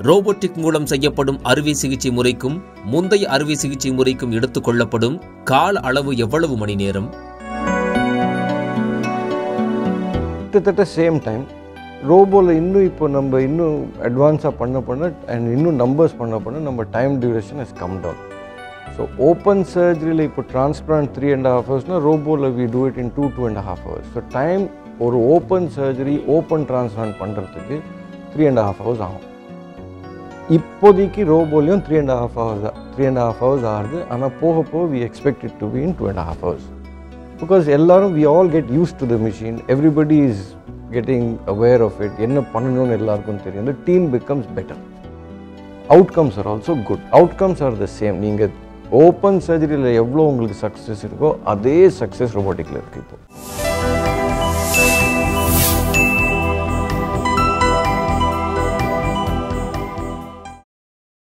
Robotic மூலம் செய்யப்படும் அறுவை சிகிச்சை முறைக்கும் முந்தைய அறுவை சிகிச்சை முறைக்கும் எடுத்துக் கொள்ளப்படும் கால அளவு எவ்வளவு மணி நேரம்? கிட்டத்தட்ட சேம் டைம். ரோபோவில் இன்னும் இப்போ நம்ம இன்னும் அட்வான்ஸாக பண்ண அண்ட் இன்னும் நம்பர்ஸ் பண்ண நம்ம time duration has come down. So open சர்ஜரியில் இப்போ டிரான்ஸ்பிளான்ட் 3.5 ஹவர்ஸ்னால் ரோபோவில் we do it in 2.5 hours. So time ஒரு ஓப்பன் சர்ஜரி ஓப்பன் டிரான்ஸ்பிளான்ட் பண்ணுறதுக்கு 3.5 ஹவர்ஸ் ஆகும். இப்போதைக்கு ரோபோலையும் 3.5 ஹவர்ஸ் தான் 3.5 ஹவர்ஸ் ஆகுது. ஆனால் போக we expect it to be in 2.5 hours. Because எல்லாரும் we all get use to the machine. Everybody is getting aware of it. என்ன பண்ணணும்னு எல்லாருக்கும் தெரியும். The team becomes better. Outcomes are also good. Outcomes are the same. நீங்கள் open சர்ஜரியில் எவ்வளோ உங்களுக்கு success இருக்கோ அதே சக்ஸஸ் ரோபோட்டிக்கில் இருக்குது இப்போ.